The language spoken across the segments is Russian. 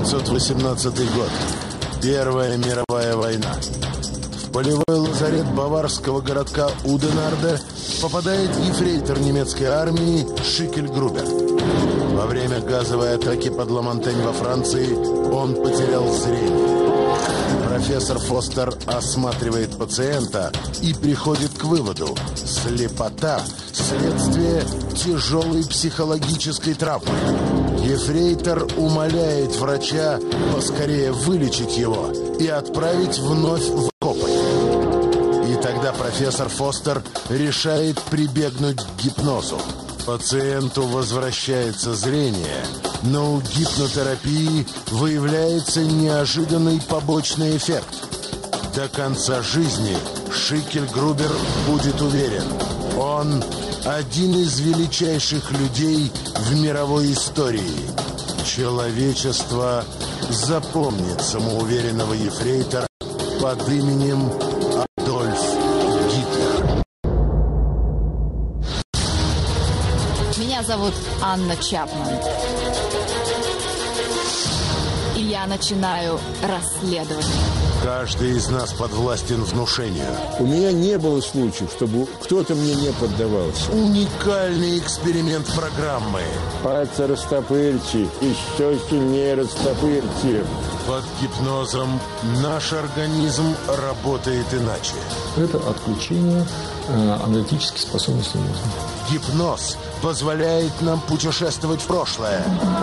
1918 год. Первая мировая война. В полевой лазарет баварского городка Уденарде попадает ефрейтор немецкой армии Шикель-Грубер. Во время газовой атаки под Ла-Монтень во Франции он потерял зрение. Профессор Фостер осматривает пациента и приходит к выводу: слепота – следствие тяжелой психологической травмы. Ефрейтор умоляет врача поскорее вылечить его и отправить вновь в окопы. И тогда профессор Фостер решает прибегнуть к гипнозу. Пациенту возвращается зрение, но у гипнотерапии выявляется неожиданный побочный эффект. До конца жизни Шикель-Грубер будет уверен: он один из величайших людей в мировой истории. Человечество запомнит самоуверенного ефрейтора под именем Адольф Гитлер. Меня зовут Анна Чапман. И я начинаю расследование. Каждый из нас подвластен внушению. У меня не было случаев, чтобы кто-то мне не поддавался. Уникальный эксперимент программы. Пальцы растопырьте, еще сильнее растопырьте. Под гипнозом наш организм работает иначе. Это отключение аналитической способности мозга. Гипноз позволяет нам путешествовать в прошлое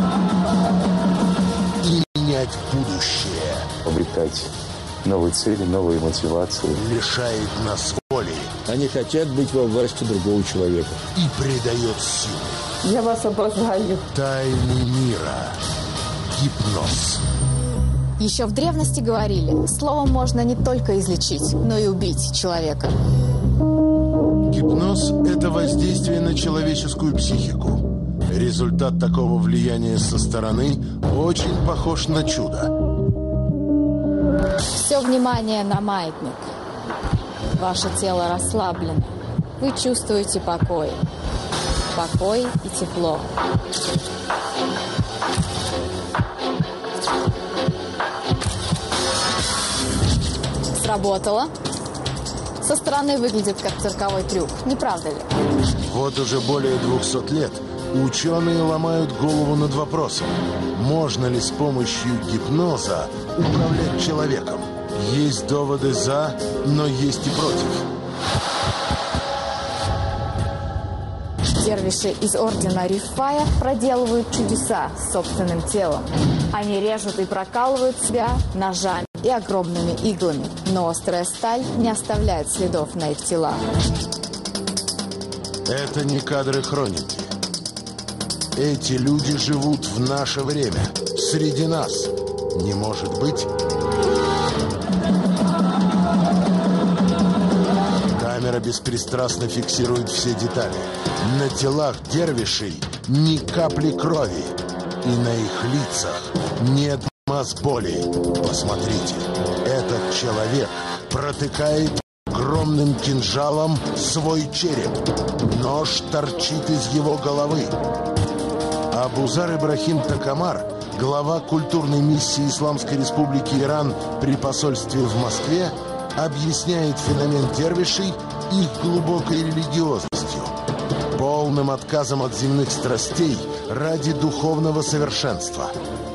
и менять будущее. Обретать новые цели, новые мотивации. Лишает нас воли. Они хотят быть во власти другого человека. И придает силу. Я вас обожаю. Тайны мира. Гипноз. Еще в древности говорили, словом можно не только излечить, но и убить человека. Гипноз – это воздействие на человеческую психику. Результат такого влияния со стороны очень похож на чудо. Все внимание на маятник. Ваше тело расслаблено. Вы чувствуете покой. Покой и тепло. Сработало. Со стороны выглядит как цирковой трюк, не правда ли? Вот уже более 200 лет ученые ломают голову над вопросом: можно ли с помощью гипноза управлять человеком? Есть доводы «за», но есть и «против». Дервиши из ордена Рифая проделывают чудеса с собственным телом. Они режут и прокалывают себя ножами и огромными иглами, но острая сталь не оставляет следов на их телах. Это не кадры хроники. Эти люди живут в наше время, среди нас. Не может быть. Камера беспристрастно фиксирует все детали. На телах дервишей ни капли крови. И на их лицах нет масс боли. Посмотрите, этот человек протыкает огромным кинжалом свой череп. Нож торчит из его головы. Абузар Ибрахим Такамар, глава культурной миссии Исламской Республики Иран при посольстве в Москве, объясняет феномен дервишей их глубокой религиозностью, полным отказом от земных страстей ради духовного совершенства.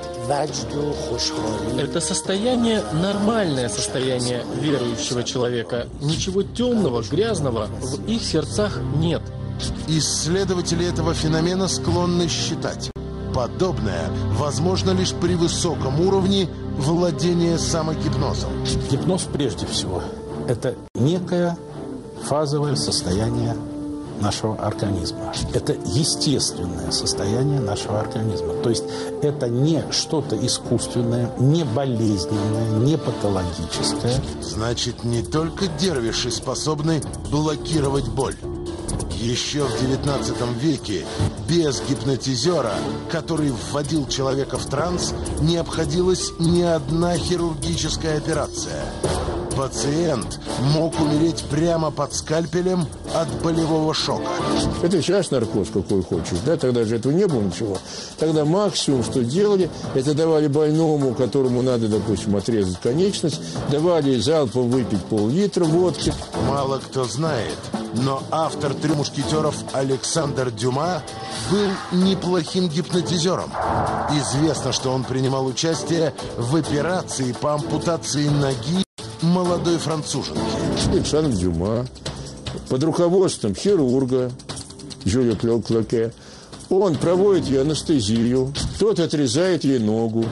Это состояние – нормальное состояние верующего человека. Ничего темного, грязного в их сердцах нет. Исследователи этого феномена склонны считать: подобное возможно лишь при высоком уровне владения самогипнозом. Гипноз прежде всего – это некое фазовое состояние нашего организма. Это естественное состояние нашего организма. То есть это не что-то искусственное, не болезненное, не патологическое. Значит, не только дервиши способны блокировать боль. Еще в 19 веке без гипнотизера, который вводил человека в транс, не обходилась ни одна хирургическая операция. Пациент мог умереть прямо под скальпелем от болевого шока. Это сейчас наркоз какой хочешь, да? Тогда же этого не было ничего. Тогда максимум, что делали, это давали больному, которому надо, допустим, отрезать конечность, давали залпом выпить пол-литра водки. Мало кто знает, но автор «Трех мушкетеров» Александр Дюма был неплохим гипнотизером. Известно, что он принимал участие в операции по ампутации ноги молодой француженки. Александр Дюма под руководством хирурга Жюля Клоке он проводит ей анестезию, тот отрезает ей ногу.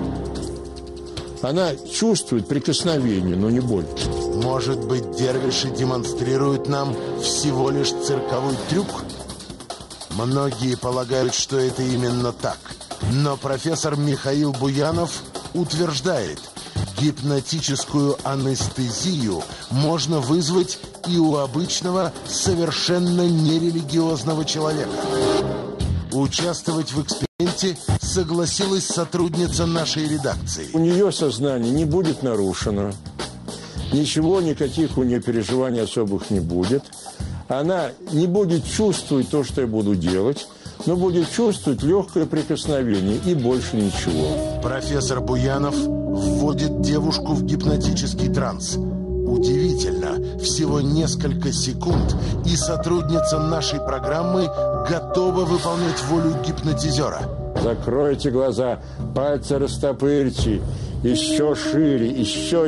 Она чувствует прикосновение, но не боль. Может быть, дервиши демонстрируют нам всего лишь цирковой трюк? Многие полагают, что это именно так. Но профессор Михаил Буянов утверждает, гипнотическую анестезию можно вызвать и у обычного, совершенно нерелигиозного человека. Участвовать в эксперименте согласилась сотрудница нашей редакции. У нее сознание не будет нарушено. Ничего, никаких у нее переживаний особых не будет. Она не будет чувствовать то, что я буду делать, но будет чувствовать легкое прикосновение и больше ничего. Профессор Буянов вводит девушку в гипнотический транс. Удивительно, всего несколько секунд, и сотрудница нашей программы готова выполнять волю гипнотизера. Закройте глаза, пальцы растопырьте, еще шире, еще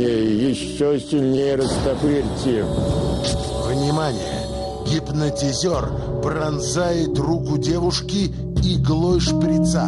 сильнее растопырьте. Внимание! Гипнотизер пронзает руку девушки иглой шприца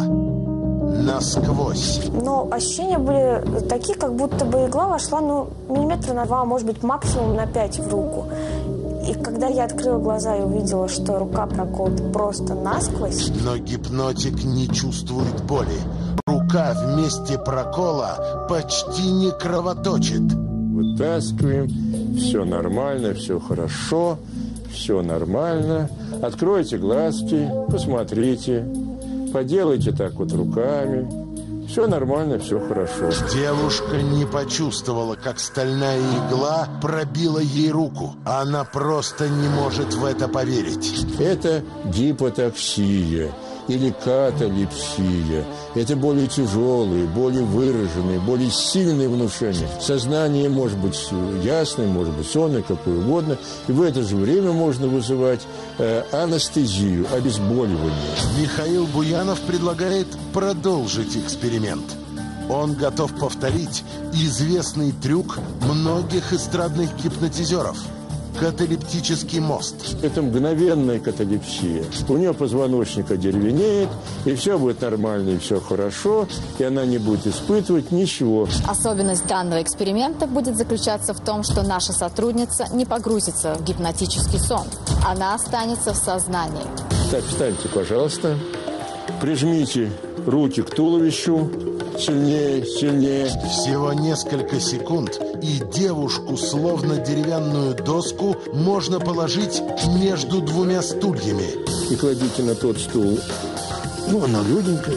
насквозь. Но ощущения были такие, как будто бы игла вошла, миллиметра на 2, может быть, максимум на 5 в руку. И когда я открыла глаза и увидела, что рука проколота просто насквозь... Но гипнотик не чувствует боли. Рука в месте прокола почти не кровоточит. Вытаскиваем. Все нормально, все хорошо. Все нормально. Откройте глазки, посмотрите. Поделайте так вот руками. Все нормально, все хорошо. Девушка не почувствовала, как стальная игла пробила ей руку. Она просто не может в это поверить. Это гипотаксия или каталепсия. Это более тяжелые, более выраженные, более сильные внушения. Сознание может быть ясное, может быть сонное, какое угодно. И в это же время можно вызывать анестезию, обезболивание. Михаил Буянов предлагает продолжить эксперимент. Он готов повторить известный трюк многих эстрадных гипнотизеров – каталептический мост. Это мгновенная каталепсия. У нее позвоночник одеревенеет, и все будет нормально, и все хорошо, и она не будет испытывать ничего. Особенность данного эксперимента будет заключаться в том, что наша сотрудница не погрузится в гипнотический сон. Она останется в сознании. Так, встаньте, пожалуйста. Прижмите руки к туловищу. Сильнее, сильнее. Всего несколько секунд, и девушку, словно деревянную доску, можно положить между двумя стульями. И кладите на тот стул. Она легенькая.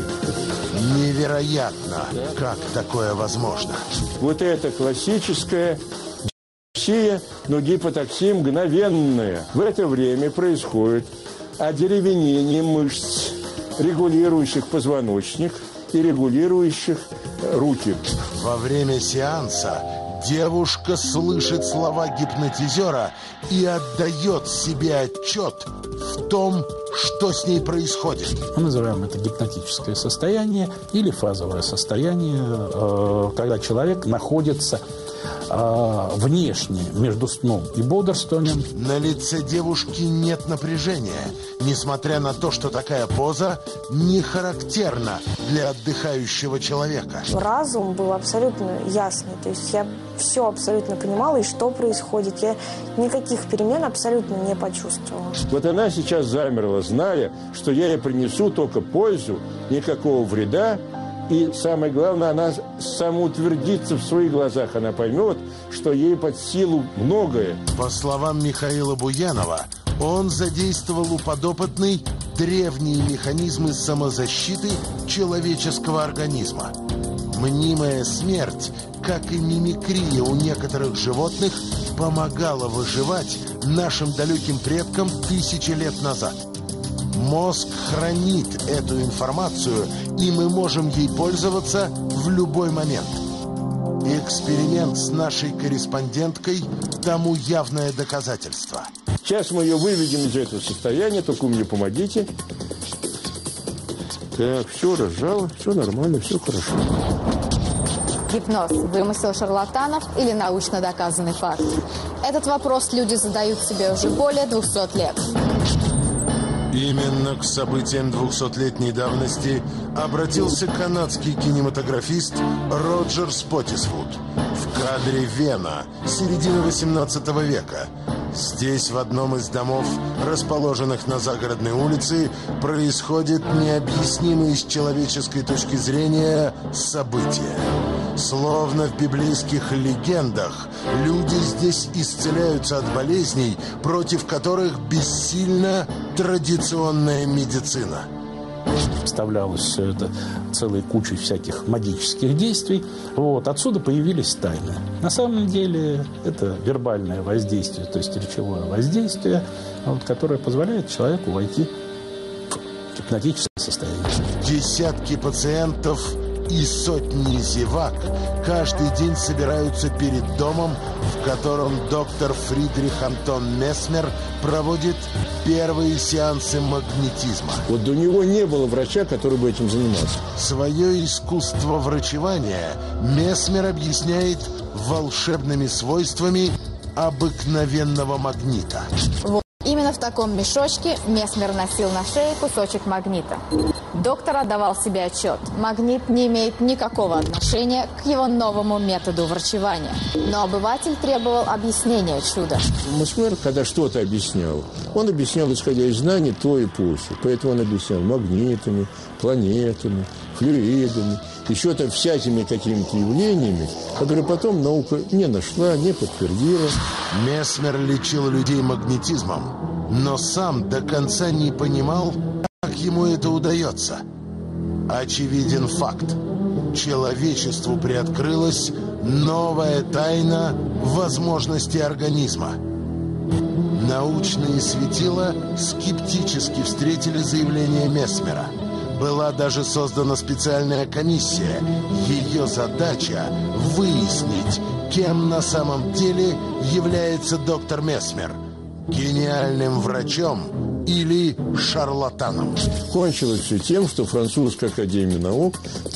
Невероятно, как такое возможно. Вот это классическая гипотаксия, но гипотаксия мгновенная. В это время происходит одеревенение мышц, регулирующих позвоночник и регулирующих руки. Во время сеанса девушка слышит слова гипнотизера и отдает себе отчет в том, что с ней происходит. Мы называем это гипнотическое состояние или фазовое состояние, когда человек находится внешне между сном и бодрствованием. На лице девушки нет напряжения, несмотря на то, что такая поза не характерна для отдыхающего человека. Разум был абсолютно ясный, то есть я все абсолютно понимала, и что происходит. Я никаких перемен абсолютно не почувствовала. Вот она сейчас замерла, зная, что я ей принесу только пользу, никакого вреда. И самое главное, она самоутвердится в своих глазах. Она поймет, что ей под силу многое. По словам Михаила Буянова, он задействовал у подопытной древние механизмы самозащиты человеческого организма. Мнимая смерть, как и мимикрия у некоторых животных, помогала выживать нашим далеким предкам тысячи лет назад. Мозг хранит эту информацию, и мы можем ей пользоваться в любой момент. Эксперимент с нашей корреспонденткой тому явное доказательство. Сейчас мы ее выведем из этого состояния, только вы мне помогите. Так, все разжало, все нормально, все хорошо. Гипноз – вымысел шарлатанов или научно доказанный факт? Этот вопрос люди задают себе уже более 200 лет. Именно к событиям 200-летней давности обратился канадский кинематографист Роджер Спотисвуд. В кадре Вена, середины 18 века. Здесь, в одном из домов, расположенных на загородной улице, происходит необъяснимое с человеческой точки зрения событие. Словно в библейских легендах, люди здесь исцеляются от болезней, против которых бессильна традиционная медицина. Вставлялось все это целой кучей всяких магических действий. Отсюда появились тайны. На самом деле это вербальное воздействие, то есть речевое воздействие, которое позволяет человеку войти в гипнотическое состояние. Десятки пациентов и сотни зевак каждый день собираются перед домом, в котором доктор Фридрих Антон Месмер проводит первые сеансы магнетизма. Вот до него не было врача, который бы этим занимался. Свое искусство врачевания Месмер объясняет волшебными свойствами обыкновенного магнита. Именно в таком мешочке Месмер носил на шее кусочек магнита. Доктор отдавал себе отчет. Магнит не имеет никакого отношения к его новому методу врачевания. Но обыватель требовал объяснения чуда. Месмер, когда что-то объяснял, он объяснял, исходя из знаний той эпохи. Поэтому он объяснял магнитами, планетами, флюидами, еще там всякими какими-то явлениями, которые потом наука не нашла, не подтвердила. Месмер лечил людей магнетизмом, но сам до конца не понимал, как ему это удается. Очевиден факт. Человечеству приоткрылась новая тайна возможностей организма. Научные светила скептически встретили заявление Месмера. Была даже создана специальная комиссия. Ее задача – выяснить, кем на самом деле является доктор Месмер – гениальным врачом или шарлатаном. Кончилось все тем, что Французская академия наук в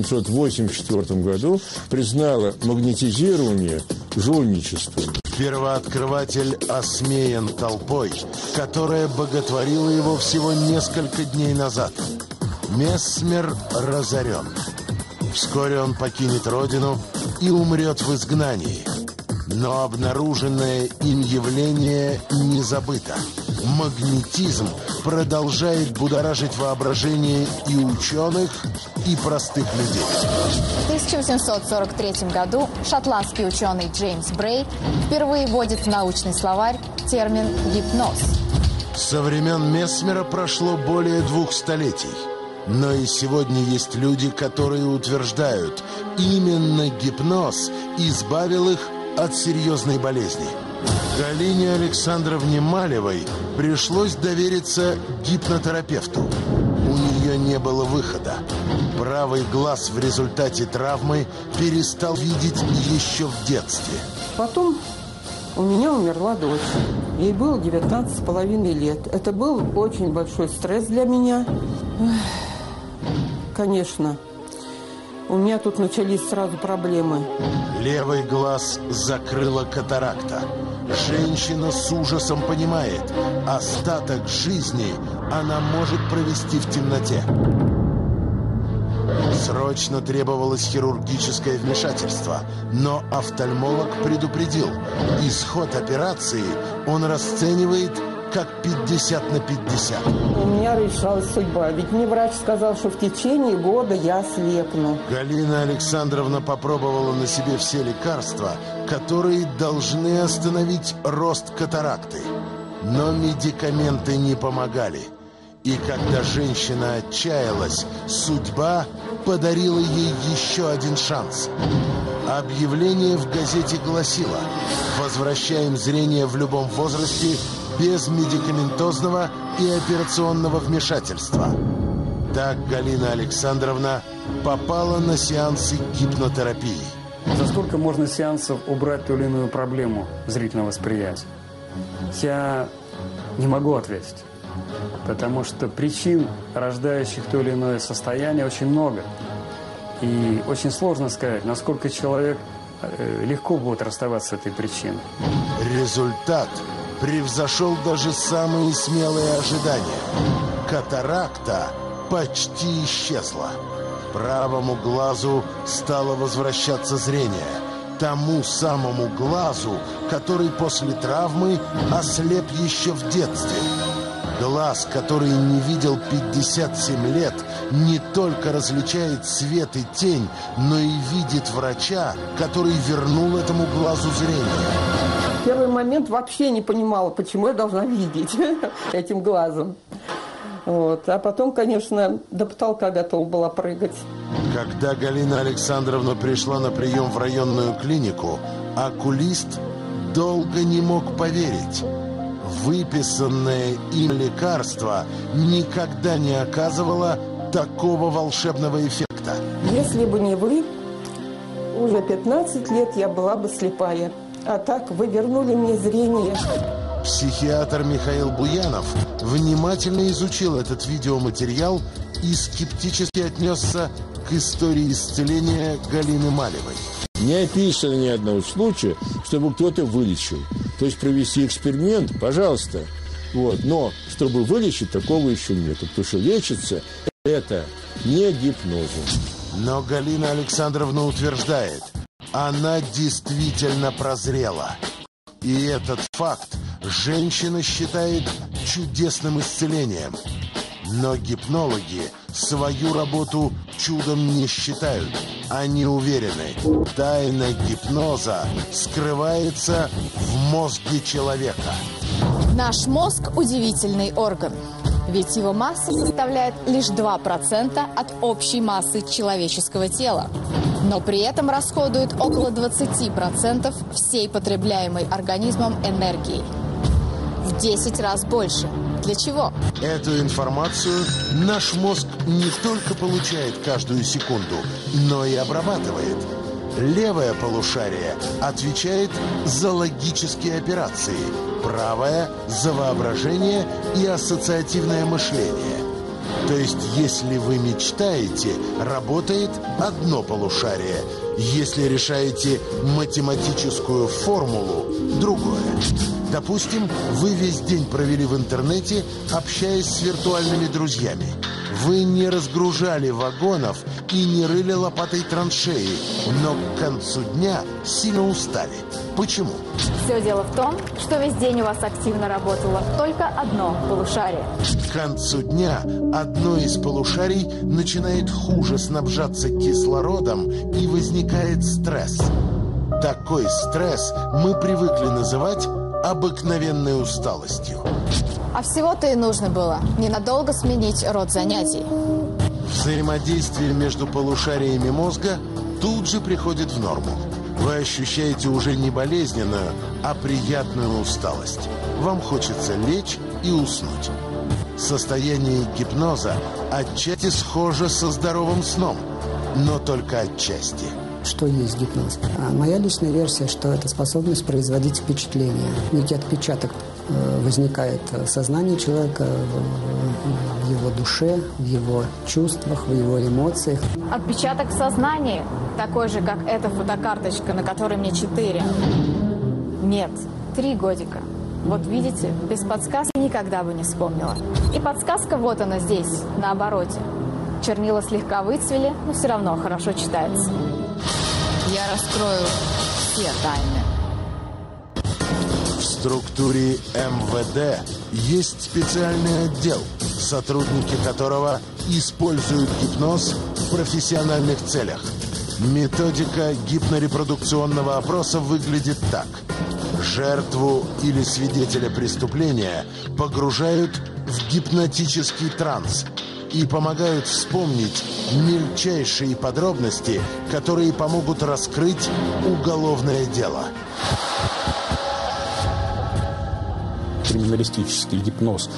1784 году признала магнетизирование жульничеством. Первооткрыватель осмеян толпой, которая боготворила его всего несколько дней назад. Месмер разорен. Вскоре он покинет родину и умрет в изгнании. Но обнаруженное им явление не забыто. Магнетизм продолжает будоражить воображение и ученых, и простых людей. В 1743 году шотландский ученый Джеймс Брей впервые вводит в научный словарь термин «гипноз». Со времен Месмера прошло более 2 столетий. Но и сегодня есть люди, которые утверждают, именно гипноз избавил их от серьезной болезни. Галине Александровне Малевой пришлось довериться гипнотерапевту. У нее не было выхода. Правый глаз в результате травмы перестал видеть еще в детстве. Потом у меня умерла дочь. Ей было 19,5 лет. Это был очень большой стресс для меня. Конечно, у меня тут начались сразу проблемы. Левый глаз закрыла катаракта. Женщина с ужасом понимает, остаток жизни она может провести в темноте. Срочно требовалось хирургическое вмешательство, но офтальмолог предупредил, исход операции он расценивает как 50 на 50. У меня решалась судьба, ведь мне врач сказал, что в течение года я ослепну. Галина Александровна попробовала на себе все лекарства, которые должны остановить рост катаракты. Но медикаменты не помогали. И когда женщина отчаялась, судьба подарила ей еще один шанс. Объявление в газете гласило: «Возвращаем зрение в любом возрасте без медикаментозного и операционного вмешательства». Так Галина Александровна попала на сеансы гипнотерапии. За сколько можно сеансов убрать ту или иную проблему зрительного восприятия? Я не могу ответить, потому что причин, рождающих то или иное состояние, очень много. И очень сложно сказать, насколько человек легко будет расставаться с этой причиной. Результат превзошел даже самые смелые ожидания. Катаракта почти исчезла. Правому глазу стало возвращаться зрение. Тому самому глазу, который после травмы ослеп еще в детстве. Глаз, который не видел 57 лет, не только различает свет и тень, но и видит врача, который вернул этому глазу зрение. В первый момент вообще не понимала, почему я должна видеть этим глазом. Вот. А потом, конечно, до потолка готова была прыгать. Когда Галина Александровна пришла на прием в районную клинику, окулист долго не мог поверить. Выписанное им лекарство никогда не оказывало такого волшебного эффекта. Если бы не вы, уже 15 лет я была бы слепая. А так вы вернули мне зрение. Психиатр Михаил Буянов внимательно изучил этот видеоматериал и скептически отнесся к истории исцеления Галины Малевой. Не описано ни одного случая, чтобы кто-то вылечил. То есть провести эксперимент, пожалуйста. Вот. Но чтобы вылечить, такого еще нет. Потому что лечится это не гипнозом. Но Галина Александровна утверждает, она действительно прозрела. И этот факт женщина считает чудесным исцелением. Но гипнологи свою работу чудом не считают. Они уверены, тайна гипноза скрывается в мозге человека. Наш мозг – удивительный орган. Ведь его масса составляет лишь 2% от общей массы человеческого тела. Но при этом расходует около 20% всей потребляемой организмом энергии. В 10 раз больше. Для чего? Эту информацию наш мозг не только получает каждую секунду, но и обрабатывает. Левое полушарие отвечает за логические операции, правое – за воображение и ассоциативное мышление. То есть, если вы мечтаете, работает одно полушарие. Если решаете математическую формулу – другое. Допустим, вы весь день провели в интернете, общаясь с виртуальными друзьями. Вы не разгружали вагонов и не рыли лопатой траншеи, но к концу дня сильно устали. Почему? Все дело в том, что весь день у вас активно работало только одно полушарие. К концу дня одно из полушарий начинает хуже снабжаться кислородом и возникает стресс. Такой стресс мы привыкли называть обыкновенной усталостью. А всего-то и нужно было ненадолго сменить род занятий. Взаимодействие между полушариями мозга тут же приходит в норму. Вы ощущаете уже не болезненную, а приятную усталость. Вам хочется лечь и уснуть. Состояние гипноза отчасти схоже со здоровым сном, но только отчасти. Что есть гипноз? Моя личная версия, что это способность производить впечатление. Некий отпечаток возникает в сознании человека, в его душе, в его чувствах, в его эмоциях. Отпечаток в сознании, такой же, как эта фотокарточка, на которой мне 4. Нет, 3 годика. Вот видите, без подсказки никогда бы не вспомнила. И подсказка вот она здесь, на обороте. Чернила слегка выцвели, но все равно хорошо читается. Я раскрою все тайны. В структуре МВД есть специальный отдел, сотрудники которого используют гипноз в профессиональных целях. Методика гипнорепродукционного опроса выглядит так. Жертву или свидетеля преступления погружают в гипнотический транс. и помогают вспомнить мельчайшие подробности, которые помогут раскрыть уголовное дело. Криминалистический гипноз.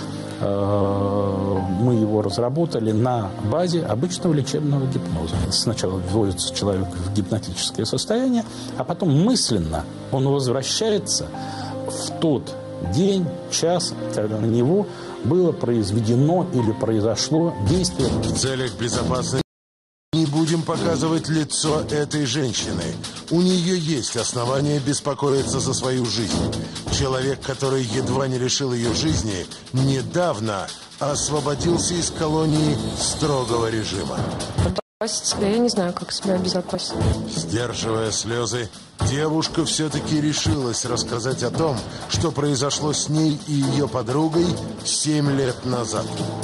Мы его разработали на базе обычного лечебного гипноза. Сначала вводится человек в гипнотическое состояние, а потом мысленно он возвращается в тот день, час, когда на него было произведено или произошло действие. В целях безопасности не будем показывать лицо этой женщины. У нее есть основания беспокоиться за свою жизнь. Человек, который едва не лишил ее жизни, недавно освободился из колонии строгого режима. Я не знаю, как себя обезопасить. Сдерживая слезы, девушка все-таки решилась рассказать о том, что произошло с ней и ее подругой 7 лет назад.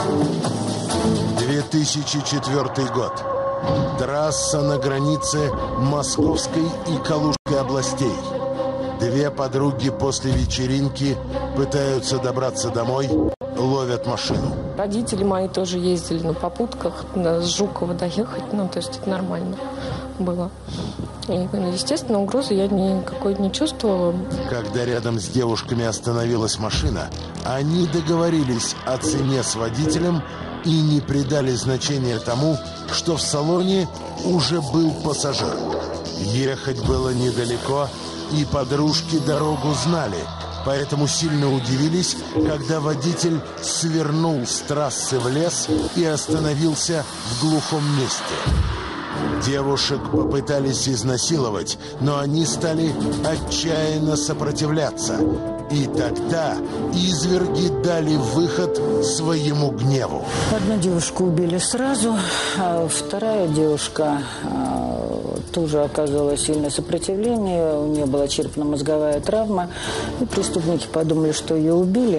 2004 год. Трасса на границе Московской и Калужской областей. Две подруги после вечеринки пытаются добраться домой, ловят машину. Родители мои тоже ездили на попутках, с Жукова доехать, то есть это нормально было. И, естественно, угрозы я никакой не чувствовала. Когда рядом с девушками остановилась машина, они договорились о цене с водителем и не придали значения тому, что в салоне уже был пассажир. Ехать было недалеко, и подружки дорогу знали, поэтому сильно удивились, когда водитель свернул с трассы в лес и остановился в глухом месте. Девушек попытались изнасиловать, но они стали отчаянно сопротивляться. И тогда изверги дали выход своему гневу. Одну девушку убили сразу, а вторая девушка тоже оказывала сильное сопротивление. У нее была черепно-мозговая травма. И преступники подумали, что ее убили,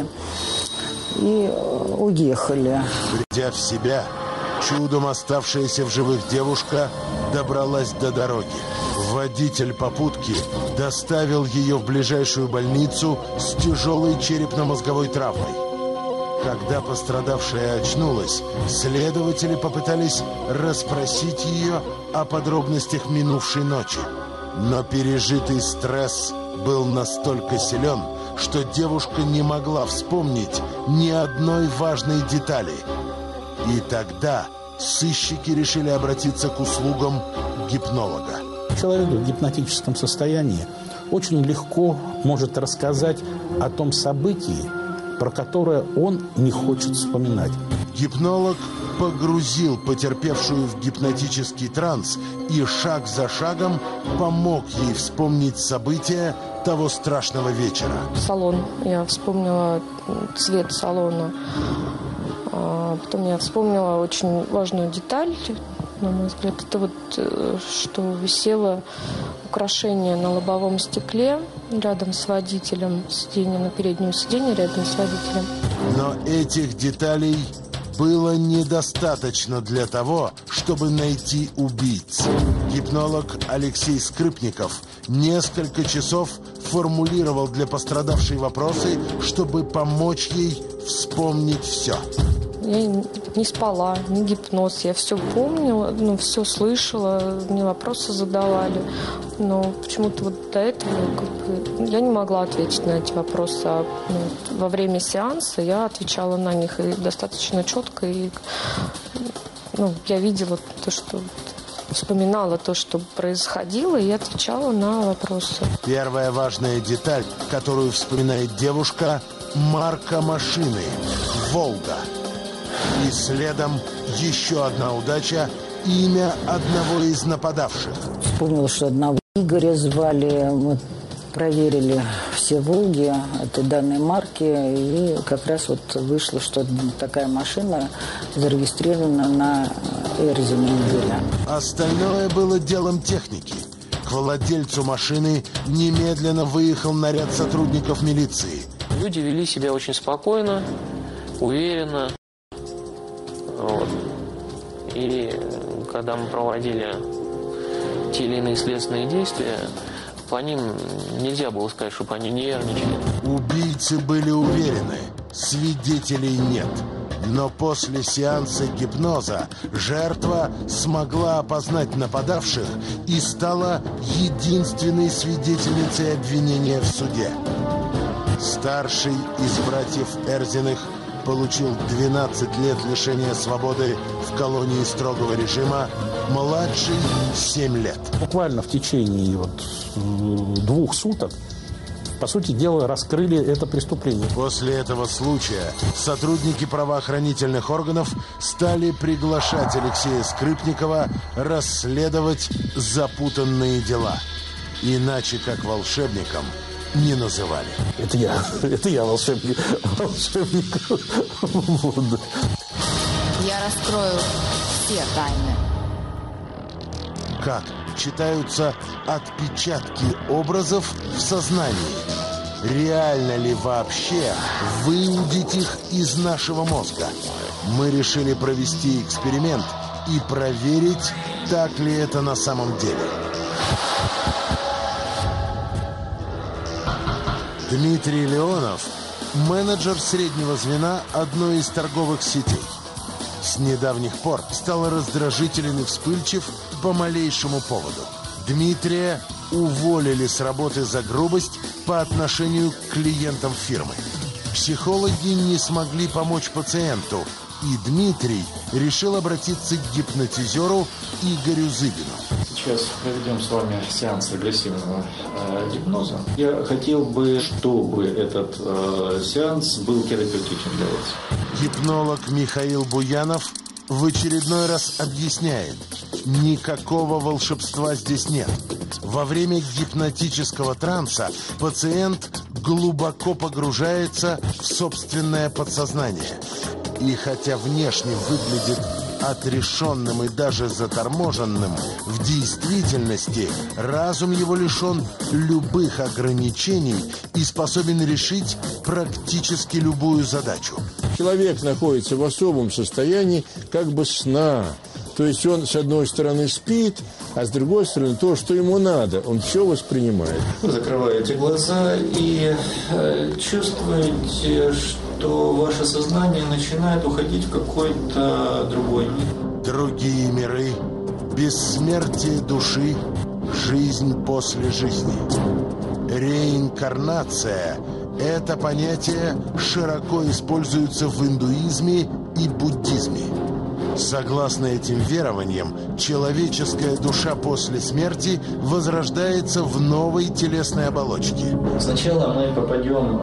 и уехали. Придя в себя, чудом оставшаяся в живых девушка добралась до дороги. Водитель попутки доставил ее в ближайшую больницу с тяжелой черепно-мозговой травмой. Когда пострадавшая очнулась, следователи попытались расспросить ее о подробностях минувшей ночи. Но пережитый стресс был настолько силен, что девушка не могла вспомнить ни одной важной детали. И тогда сыщики решили обратиться к услугам гипнолога. Человек в гипнотическом состоянии очень легко может рассказать о том событии, про которое он не хочет вспоминать. Гипнолог погрузил потерпевшую в гипнотический транс и шаг за шагом помог ей вспомнить события того страшного вечера. Салон. Я вспомнила цвет салона. Потом я вспомнила очень важную деталь, на мой взгляд. Это что висело украшение на лобовом стекле рядом с водителем, сиденье на переднем сиденье рядом с водителем. Но этих деталей было недостаточно для того, чтобы найти убийц. Гипнолог Алексей Скрипников несколько часов формулировал для пострадавшей вопросы, чтобы помочь ей вспомнить все. Я не спала, не гипноз. Я все помнила, все слышала, мне вопросы задавали. Но почему-то до этого я не могла ответить на эти вопросы. Во время сеанса я отвечала на них и достаточно четко. И я видела то, что вспоминала то, что происходило, и отвечала на вопросы. Первая важная деталь, которую вспоминает девушка – марка машины – «Волга». И следом еще одна удача – имя одного из нападавших. Вспомнила, что одного Игоря звали. Мы проверили все «Волги» этой данной марки. И как раз вышло, что такая машина зарегистрирована на Эрзине Игоря. Остальное было делом техники. К владельцу машины немедленно выехал наряд сотрудников милиции. Люди вели себя очень спокойно, уверенно. И когда мы проводили те или иные следственные действия, по ним нельзя было сказать, чтобы они нервничали. Убийцы были уверены, свидетелей нет. Но после сеанса гипноза жертва смогла опознать нападавших и стала единственной свидетельницей обвинения в суде. Старший из братьев Эрзиных получил 12 лет лишения свободы в колонии строгого режима, младший — 7 лет. Буквально в течение 2 суток, по сути дела, раскрыли это преступление. После этого случая сотрудники правоохранительных органов стали приглашать Алексея Скрипникова расследовать запутанные дела. Иначе как волшебником не называли. Это я волшебник. Я раскрою все тайны. Как читаются отпечатки образов в сознании? Реально ли вообще выудить их из нашего мозга? Мы решили провести эксперимент и проверить, так ли это на самом деле. Дмитрий Леонов – менеджер среднего звена одной из торговых сетей. С недавних пор стал раздражителен и вспыльчив по малейшему поводу. Дмитрия уволили с работы за грубость по отношению к клиентам фирмы. Психологи не смогли помочь пациенту, и Дмитрий решил обратиться к гипнотизеру Игорю Зыбину. Сейчас проведем с вами сеанс регрессивного гипноза. Я хотел бы, чтобы этот сеанс был терапевтичен для вас. Гипнолог Михаил Буянов в очередной раз объясняет: никакого волшебства здесь нет. Во время гипнотического транса пациент глубоко погружается в собственное подсознание. И хотя внешне выглядит отрешенным и даже заторможенным, в действительности разум его лишен любых ограничений и способен решить практически любую задачу. Человек находится в особом состоянии как бы сна. То есть он, с одной стороны, спит, а с другой стороны, то, что ему надо, он все воспринимает. Вы закрываете глаза и чувствуете, что ваше сознание начинает уходить в какой-то другой мир. Другие миры, бессмертие души, жизнь после жизни. Реинкарнация – это понятие широко используется в индуизме и буддизме. Согласно этим верованиям, человеческая душа после смерти возрождается в новой телесной оболочке. Сначала мы попадем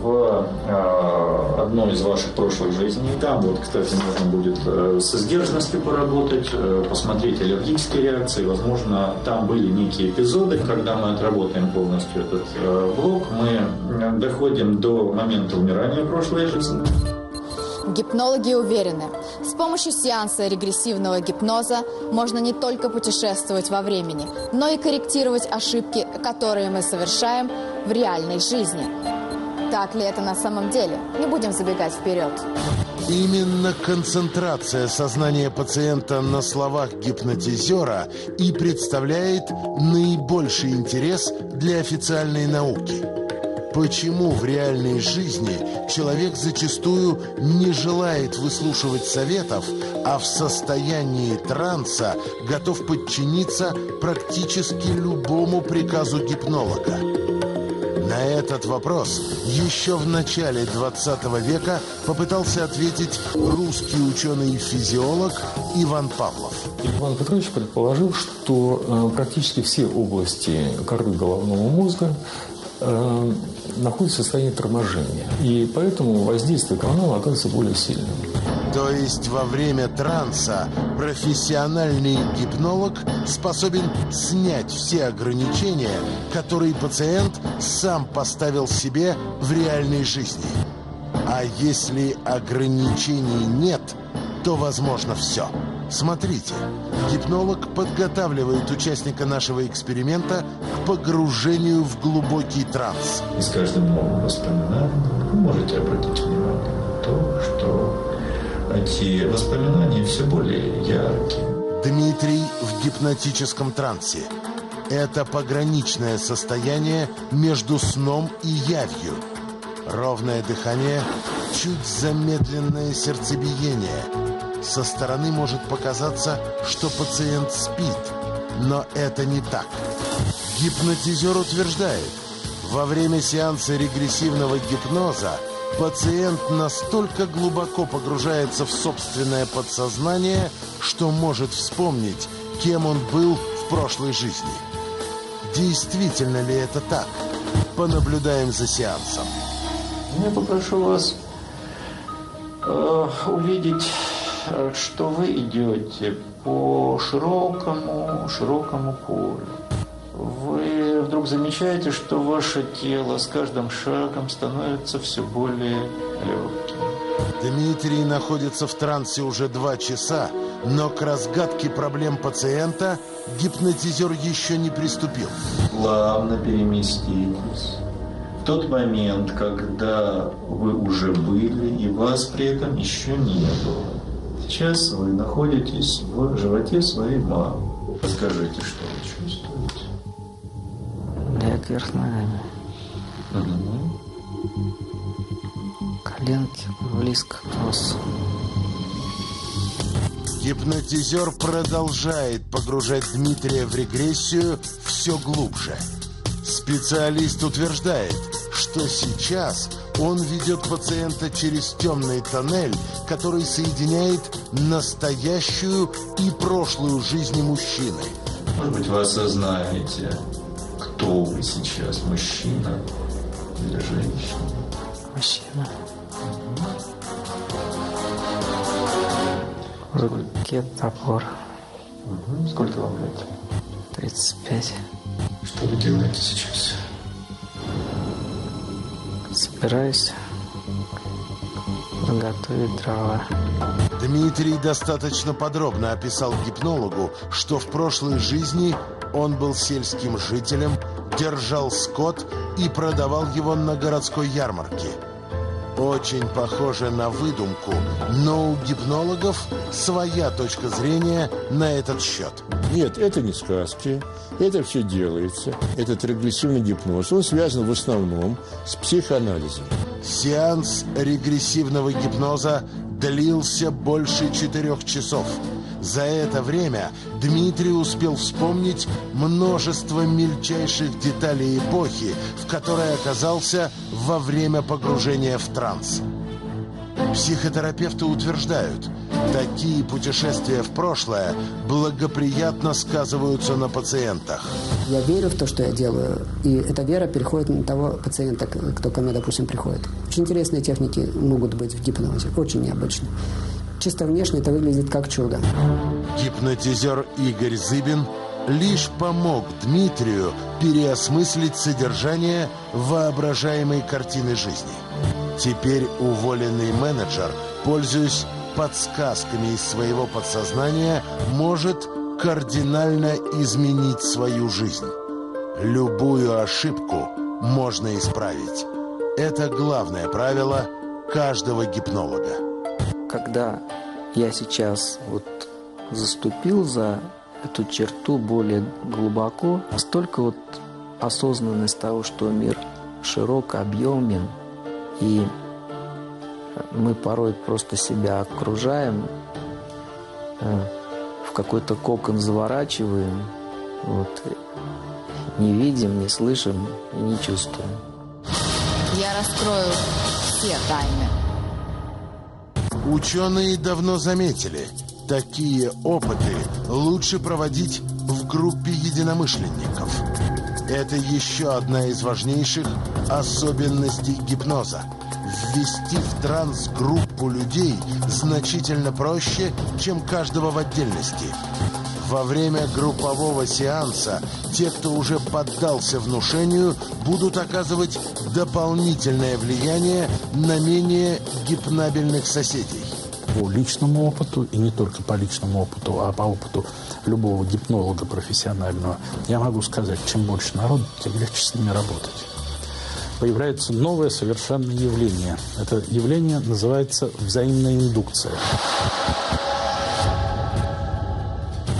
в одну из ваших прошлых жизней. Там вот, кстати, можно будет со сдержанностью поработать, посмотреть аллергические реакции. Возможно, там были некие эпизоды. Когда мы отработаем полностью этот блок, мы доходим до момента умирания прошлой жизни. Гипнологи уверены, с помощью сеанса регрессивного гипноза можно не только путешествовать во времени, но и корректировать ошибки, которые мы совершаем в реальной жизни. Так ли это на самом деле? Не будем забегать вперед. Именно концентрация сознания пациента на словах гипнотизера и представляет наибольший интерес для официальной науки. Почему в реальной жизни человек зачастую не желает выслушивать советов, а в состоянии транса готов подчиниться практически любому приказу гипнолога? На этот вопрос еще в начале 20 века попытался ответить русский ученый и физиолог Иван Павлов. Иван Петрович предположил, что практически все области коры головного мозга находится в состоянии торможения. И поэтому воздействие канала оказывается более сильным. То есть во время транса профессиональный гипнолог способен снять все ограничения, которые пациент сам поставил себе в реальной жизни. А если ограничений нет, то возможно все. Смотрите, гипнолог подготавливает участника нашего эксперимента к погружению в глубокий транс. И с каждым новым воспоминанием вы можете обратить внимание на то, что эти воспоминания все более яркие. Дмитрий в гипнотическом трансе. Это пограничное состояние между сном и явью. Ровное дыхание, чуть замедленное сердцебиение. Со стороны может показаться, что пациент спит, но это не так. Гипнотизер утверждает, во время сеанса регрессивного гипноза пациент настолько глубоко погружается в собственное подсознание, что может вспомнить, кем он был в прошлой жизни. Действительно ли это так? Понаблюдаем за сеансом. Я попрошу вас увидеть, что вы идете по широкому полю. Вы вдруг замечаете, что ваше тело с каждым шагом становится все более легким. Дмитрий находится в трансе уже 2 часа, но к разгадке проблем пациента гипнотизер еще не приступил. Плавно переместитесь в тот момент, когда вы уже были и вас при этом еще не было. Сейчас вы находитесь в животе своей мамы. Скажите, что вы чувствуете? Давит вверх ногами. Коленки близко к носу. Гипнотизер продолжает погружать Дмитрия в регрессию все глубже. Специалист утверждает, что сейчас он ведет пациента через темный тоннель, который соединяет настоящую и прошлую жизни мужчины. Может быть, вы осознаете, кто вы сейчас, мужчина или женщина? Мужчина. В руке топор. Сколько вам лет? 35. Что вы делаете сейчас? Собираюсь готовить дрова. Дмитрий достаточно подробно описал гипнологу, что в прошлой жизни он был сельским жителем, держал скот и продавал его на городской ярмарке. Очень похоже на выдумку, но у гипнологов своя точка зрения на этот счет. Нет, это не сказки, это все делается. Этот регрессивный гипноз, он связан в основном с психоанализом. Сеанс регрессивного гипноза длился больше 4 часов. За это время Дмитрий успел вспомнить множество мельчайших деталей эпохи, в которой оказался во время погружения в транс. Психотерапевты утверждают, такие путешествия в прошлое благоприятно сказываются на пациентах. Я верю в то, что я делаю, и эта вера переходит на того пациента, кто ко мне, допустим, приходит. Очень интересные техники могут быть в гипнозе, очень необычные. Чисто внешне это выглядит как чудо. Гипнотизер Игорь Зыбин лишь помог Дмитрию переосмыслить содержание воображаемой картины жизни. Теперь уволенный менеджер, пользуясь подсказками из своего подсознания, может кардинально изменить свою жизнь. Любую ошибку можно исправить. Это главное правило каждого гипнолога. Когда я сейчас вот заступил за эту черту более глубоко, столько вот осознанность того, что мир широк, объемен, и мы порой просто себя окружаем, в какой-то кокон заворачиваем, вот, не видим, не слышим и не чувствуем. Я раскрою все тайны. Ученые давно заметили, такие опыты лучше проводить в группе единомышленников. Это еще одна из важнейших особенностей гипноза. Ввести в транс группу людей значительно проще, чем каждого в отдельности. Во время группового сеанса те, кто уже поддался внушению, будут оказывать дополнительное влияние на менее гипнабельных соседей. По личному опыту, и не только по личному опыту, а по опыту любого гипнолога профессионального, я могу сказать, чем больше народу, тем легче с ними работать. Появляется новое совершенное явление. Это явление называется взаимная индукция.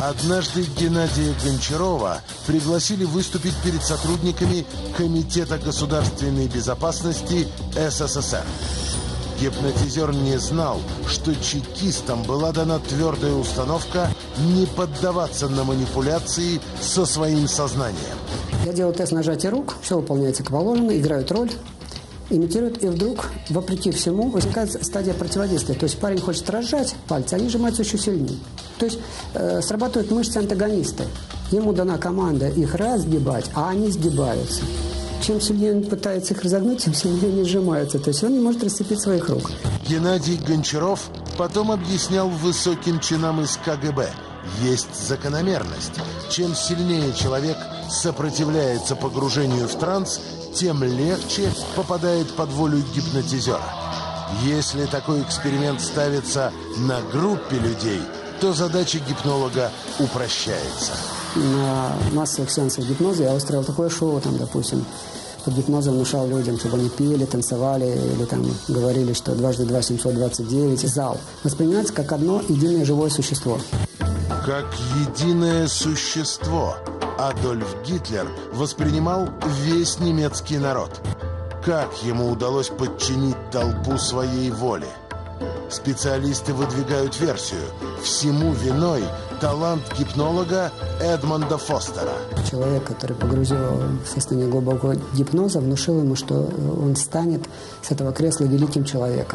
Однажды Геннадия Гончарова пригласили выступить перед сотрудниками Комитета государственной безопасности СССР. Гипнотизер не знал, что чекистам была дана твердая установка не поддаваться на манипуляции со своим сознанием. Я делаю тест нажатия рук, все выполняется как положено, играют роль, имитируют, и вдруг, вопреки всему, возникает стадия противодействия. То есть парень хочет разжать пальцы, они сжимаются еще сильнее. То есть срабатывают мышцы-антагонисты. Ему дана команда их разгибать, а они сгибаются. Чем сильнее он пытается их разогнуть, тем сильнее они сжимаются. То есть он не может расцепить своих рук. Геннадий Гончаров потом объяснял высоким чинам из КГБ. Есть закономерность. Чем сильнее человек сопротивляется погружению в транс, тем легче попадает под волю гипнотизера. Если такой эксперимент ставится на группе людей, то задача гипнолога упрощается. На массовых сеансах гипноза я устроил такое шоу, там, допустим, под гипнозом внушал людям, чтобы они пели, танцевали или там говорили, что 2 × 2 = 729. Зал воспринимается как одно единое живое существо. Как единое существо Адольф Гитлер воспринимал весь немецкий народ. Как ему удалось подчинить толпу своей воле? Специалисты выдвигают версию. Всему виной талант гипнолога Эдмонда Фостера. Человек, который погрузил в состояние глубокого гипноза, внушил ему, что он станет с этого кресла великим человеком.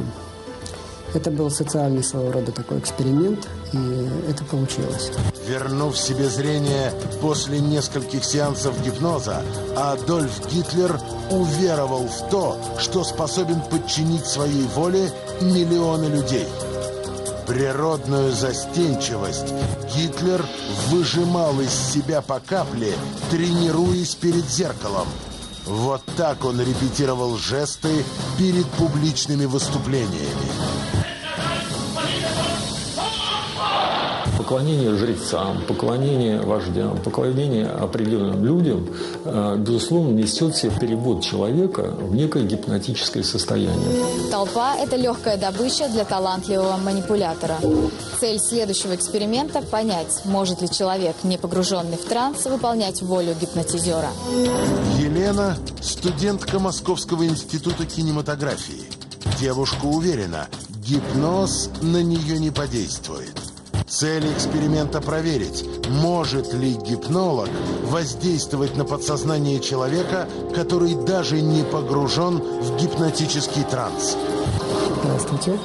Это был социальный своего рода такой эксперимент, и это получилось. Вернув себе зрение после нескольких сеансов гипноза, Адольф Гитлер уверовал в то, что способен подчинить своей воле миллионы людей. Природную застенчивость Гитлер выжимал из себя по капле, тренируясь перед зеркалом. Вот так он репетировал жесты перед публичными выступлениями. Поклонение жрецам, поклонение вождям, поклонение определенным людям, безусловно, несет в себе перевод человека в некое гипнотическое состояние. Толпа – это легкая добыча для талантливого манипулятора. Цель следующего эксперимента – понять, может ли человек, не погруженный в транс, выполнять волю гипнотизера. Елена – студентка Московского института кинематографии. Девушка уверена, гипноз на нее не подействует. Цель эксперимента проверить, может ли гипнолог воздействовать на подсознание человека, который даже не погружен в гипнотический транс. Здравствуйте.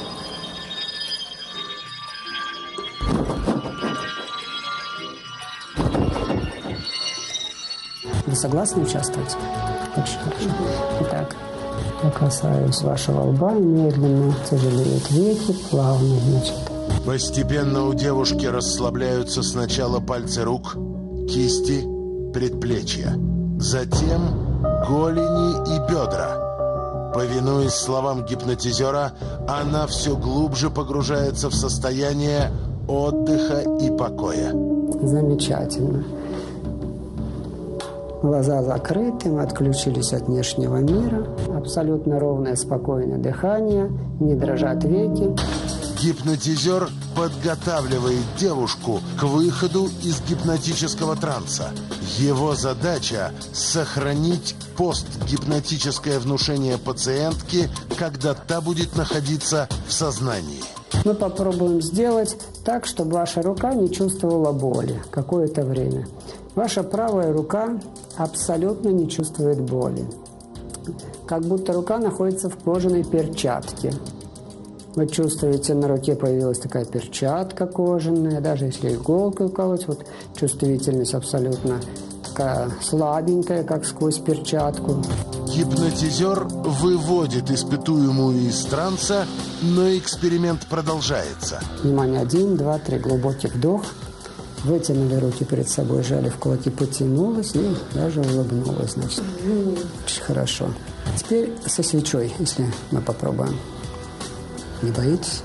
Вы согласны участвовать? Очень хорошо. Итак, я касаюсь вашего лба и медленно тяжелеют веки, плавно, значит. Постепенно у девушки расслабляются сначала пальцы рук, кисти, предплечья, затем голени и бедра. Повинуясь словам гипнотизера, она все глубже погружается в состояние отдыха и покоя. Замечательно. Глаза закрыты, мы отключились от внешнего мира. Абсолютно ровное, спокойное дыхание, не дрожат веки. Гипнотизер подготавливает девушку к выходу из гипнотического транса. Его задача – сохранить постгипнотическое внушение пациентки, когда та будет находиться в сознании. Мы попробуем сделать так, чтобы ваша рука не чувствовала боли какое-то время. Ваша правая рука абсолютно не чувствует боли. Как будто рука находится в кожаной перчатке. Вы чувствуете, на руке появилась такая перчатка кожаная, даже если иголкой уколоть, вот чувствительность абсолютно такая слабенькая, как сквозь перчатку. Гипнотизер выводит испытуемую из транса, но эксперимент продолжается. Внимание, 1, 2, 3, глубокий вдох. Вытянули руки перед собой, сжали в кулаки, потянулась и даже улыбнулась, значит. Очень хорошо. Теперь со свечой, если мы попробуем. Не боитесь?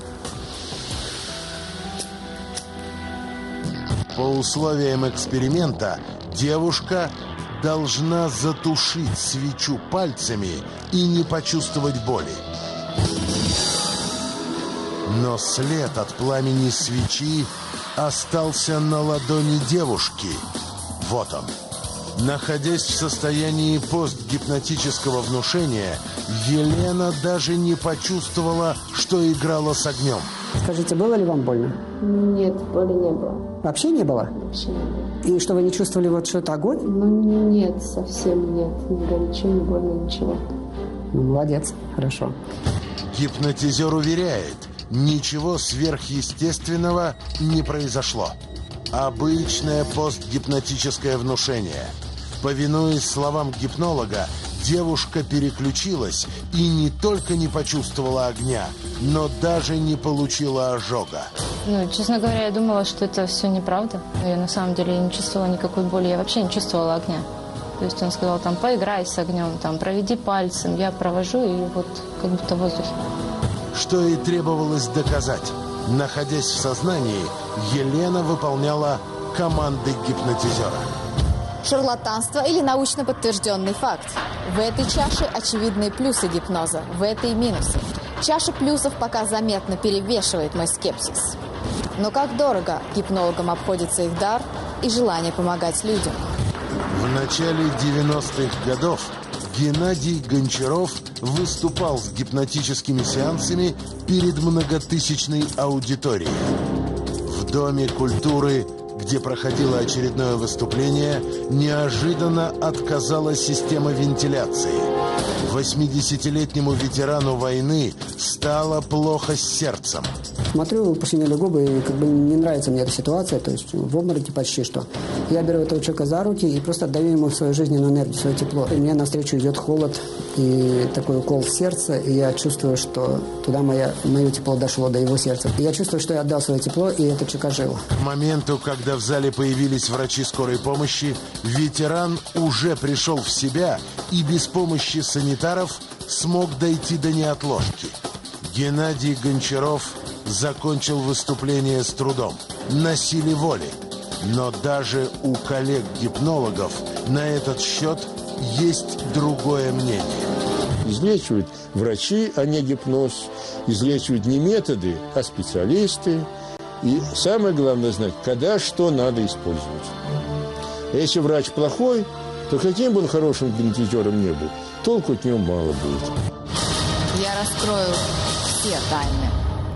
По условиям эксперимента девушка должна затушить свечу пальцами и не почувствовать боли. Но след от пламени свечи остался на ладони девушки. Вот он. Находясь в состоянии постгипнотического внушения, Елена даже не почувствовала, что играла с огнем. Скажите, было ли вам больно? Нет, боли не было. Вообще не было? Вообще не было. И что, вы не чувствовали вот что-то огонь? Ну, нет, совсем нет. Ни горячо, ни больно, ничего. Молодец, хорошо. Гипнотизер уверяет, ничего сверхъестественного не произошло. Обычное постгипнотическое внушение. Повинуясь словам гипнолога, девушка переключилась и не только не почувствовала огня, но даже не получила ожога. Ну, честно говоря, я думала, что это все неправда. Но я на самом деле не чувствовала никакой боли. Я вообще не чувствовала огня. То есть он сказал, там, поиграй с огнем, там, проведи пальцем. Я провожу, и вот как будто в воздухе. Что и требовалось доказать. Находясь в сознании, Елена выполняла команды гипнотизера. Шарлатанство или научно подтвержденный факт. В этой чаше очевидные плюсы гипноза, в этой минусы. Чаша плюсов пока заметно перевешивает мой скепсис. Но как дорого гипнологам обходится их дар и желание помогать людям. В начале 90-х годов Геннадий Гончаров выступал с гипнотическими сеансами перед многотысячной аудиторией. В Доме культуры, где проходило очередное выступление, неожиданно отказала система вентиляции. 80-летнему ветерану войны стало плохо с сердцем. Смотрю, посинели губы, и как бы не нравится мне эта ситуация, то есть в обмороке почти что. Я беру этого человека за руки и просто отдаю ему свою жизненную энергию, свое тепло. И мне навстречу идет холод и такой укол в сердце, и я чувствую, что туда мое тепло дошло до его сердца. И я чувствую, что я отдал свое тепло, и этот человек ожил. К моменту, когда в зале появились врачи скорой помощи, ветеран уже пришел в себя и без помощи санитаров смог дойти до неотложки. Геннадий Гончаров закончил выступление с трудом, на силе воли. Но даже у коллег-гипнологов на этот счет есть другое мнение. Излечивают врачи, а не гипноз. Излечивают не методы, а специалисты. И самое главное знать, когда что надо использовать. Если врач плохой, то каким бы он хорошим гипнотизером не был, толку от него мало будет. Я раскрою все тайны.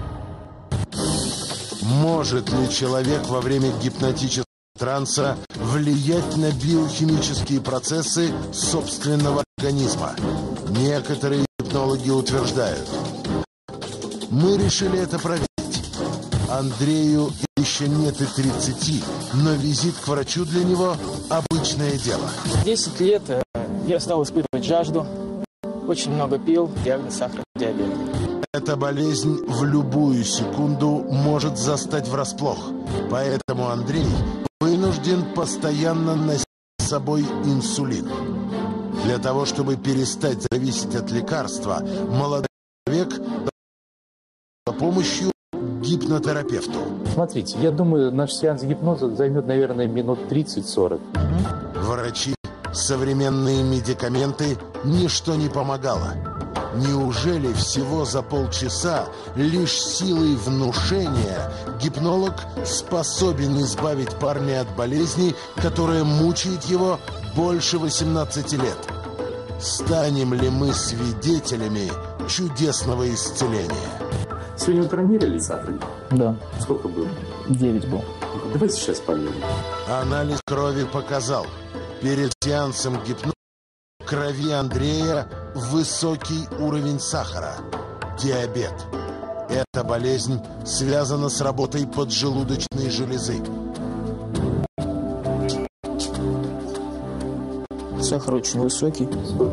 Может ли человек во время гипнотического транса влиять на биохимические процессы собственного организма? Некоторые гипнологи утверждают. Мы решили это проверить. Андрею еще нет и 30, но визит к врачу для него обычное дело. 10 лет я стал испытывать жажду, очень много пил, диагноз сахарный диабет. Эта болезнь в любую секунду может застать врасплох, поэтому Андрей вынужден постоянно носить с собой инсулин. Для того, чтобы перестать зависеть от лекарства, молодой человек за помощью гипнотерапевту. Смотрите, я думаю, наш сеанс гипноза займет, наверное, минут 30-40. Врачи, современные медикаменты, ничто не помогало. Неужели всего за полчаса лишь силой внушения гипнолог способен избавить парня от болезни, которая мучает его больше 18 лет? Станем ли мы свидетелями чудесного исцеления? Сегодня утром мерили сахар? Да. Сколько было? 9 был. Давайте сейчас померим. Анализ крови показал, перед сеансом гипноза в крови Андрея высокий уровень сахара. Диабет. Эта болезнь связана с работой поджелудочной железы. Сахар очень высокий.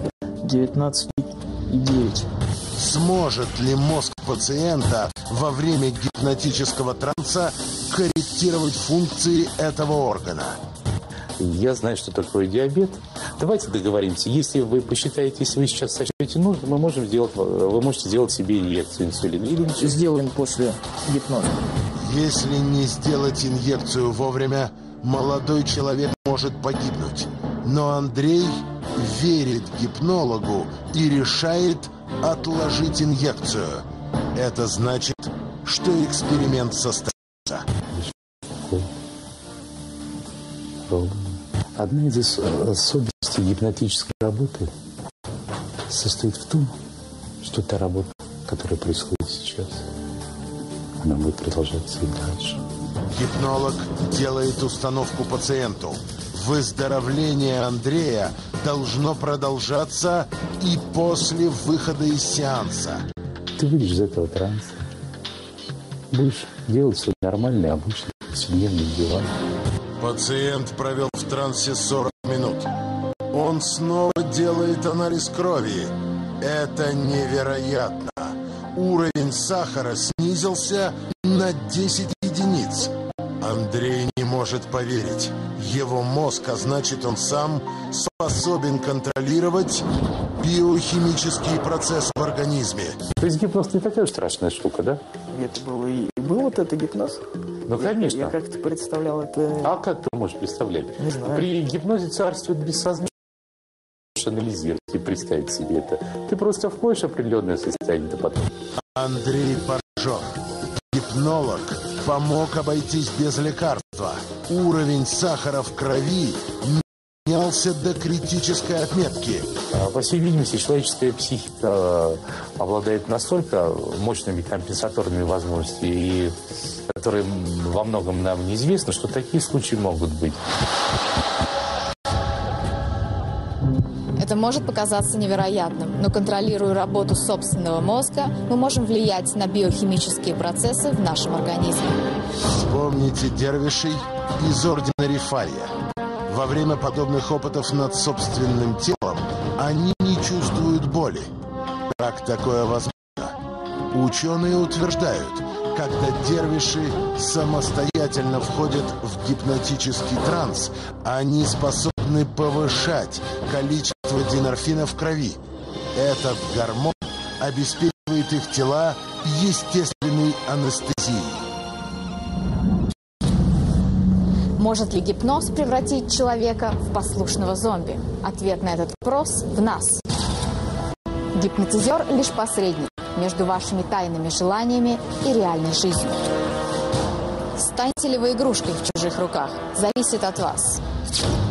19,9. Сможет ли мозг пациента во время гипнотического транса корректировать функции этого органа? Я знаю, что такое диабет. Давайте договоримся. Если вы посчитаете, если вы сейчас сочтете нужно, вы можете сделать себе инъекцию инсулина. Или ничего? Сделаем после гипноза. Если не сделать инъекцию вовремя, молодой человек может погибнуть. Но Андрей верит гипнологу и решает отложить инъекцию. Это значит, что эксперимент состоится. происходит. Ровно. Одна из особенностей гипнотической работы состоит в том, что та работа, которая происходит сейчас, она будет продолжаться и дальше. Гипнолог делает установку пациенту. Выздоровление Андрея должно продолжаться и после выхода из сеанса. Ты выйдешь из этого транса, будешь делать все нормальные, обычные, повседневные дела. Пациент провел в трансе 40 минут. Он снова делает анализ крови. Это невероятно. Уровень сахара снизился на 10 единиц. Андрей не может поверить. Его мозг, а значит он сам, способен контролировать биохимические процессы в организме. То есть гипноз не такая страшная штука, да? Это был вот это гипноз? Ну, конечно. Я как-то представлял это... А как ты можешь представлять? Не знаю. При гипнозе царствует бессознательное. Анализировать и представить себе это. Ты просто входишь в определенное состояние, да потом. Андрей поражен. Гипнолог помог обойтись без лекарства. Уровень сахара в крови поднялся до критической отметки. По всей видимости, человеческая психика обладает настолько мощными компенсаторными возможностями, и которые во многом нам неизвестны, что такие случаи могут быть. Это может показаться невероятным, но контролируя работу собственного мозга, мы можем влиять на биохимические процессы в нашем организме. Вспомните дервишей из ордена Рифая. Во время подобных опытов над собственным телом они не чувствуют боли. Как такое возможно? Ученые утверждают, когда дервиши самостоятельно входят в гипнотический транс, они способны повышать количество эндорфина в крови. Этот гормон обеспечивает их тела естественной анестезией. Может ли гипноз превратить человека в послушного зомби? Ответ на этот вопрос в нас. Гипнотизер – лишь посредник между вашими тайными желаниями и реальной жизнью. Станете ли вы игрушкой в чужих руках? Зависит от вас.